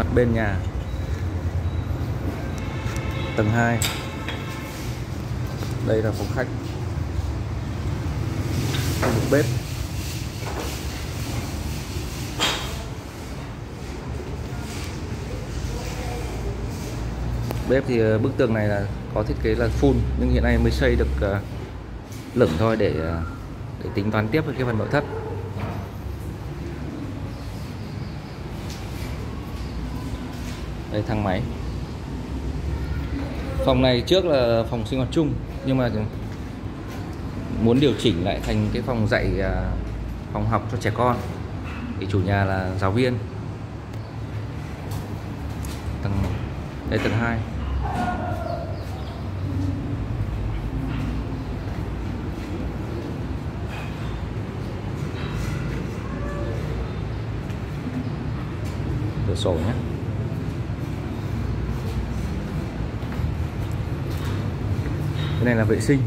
mặt bên nhà. Tầng 2. Đây là phòng khách. Một bếp. Bếp thì bức tường này là có thiết kế là full, nhưng hiện nay mới xây được lửng thôi để tính toán tiếp với cái phần nội thất. Đây thang máy. Phòng này trước là phòng sinh hoạt chung, nhưng mà muốn điều chỉnh lại thành cái phòng dạy, phòng học cho trẻ con, thì chủ nhà là giáo viên. Đây tầng 2. Cửa sổ nhé. Cái này là vệ sinh.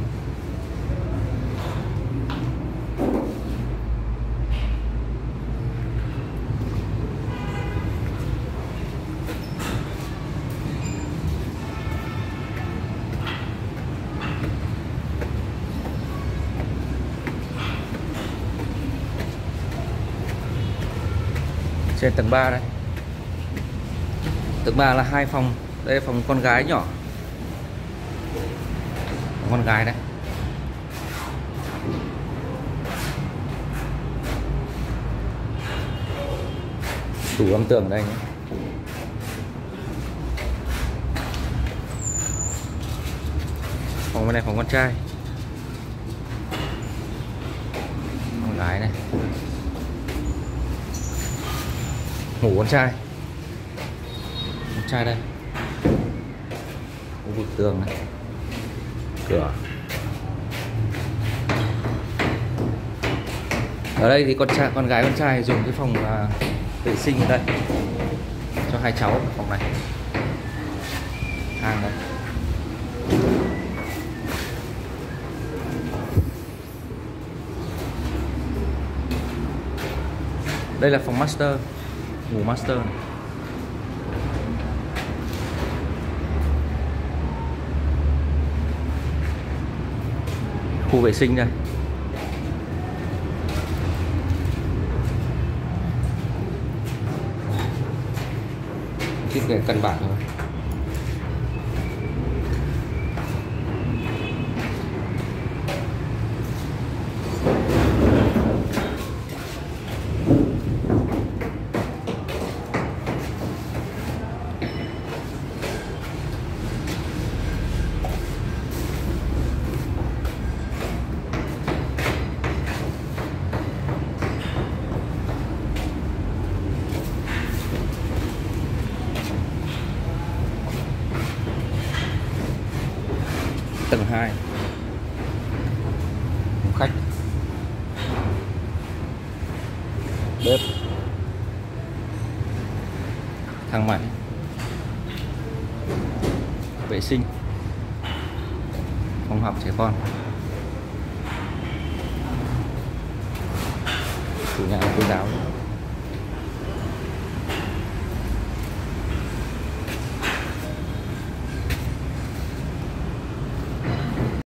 Trên tầng 3 đây. Tầng 3 là 2 phòng. Đây là phòng con gái nhỏ. Phòng con gái đấy. Tủ âm tường ở đây nhé. Phòng bên này phòng con trai. Con gái này. Ngủ con trai. Con trai đây. Khu vực tường này. Cửa. Ở đây thì con gái con trai dùng cái phòng vệ sinh ở đây cho hai cháu ở phòng này. Thang đây. Đây là phòng master, ngủ master này. Khu vệ sinh đây. Thiết kế căn bản thôi. Tầng 2. Phòng khách. Bếp. Thang máy. Vệ sinh. Phòng học trẻ con. Chủ nhà cô giáo.